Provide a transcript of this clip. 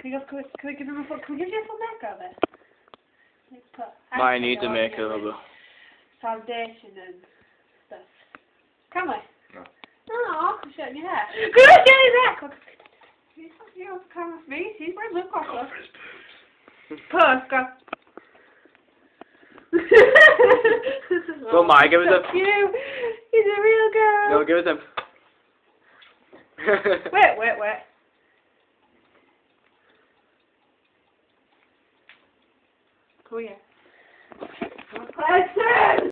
Can we give him a full? Can we give you a full makeover? Let's put Mine needs a eyeshadow on makeover. Foundation and stuff. Can we? No. Oh, I'm shutting your hair. Good, get his hair. He's not kind of me. He's wearing lip gloss. Go for his boobs. Puss, go. Go, Mike, give us so a... cute. He's a real girl. No, give us him. Wait. Come here.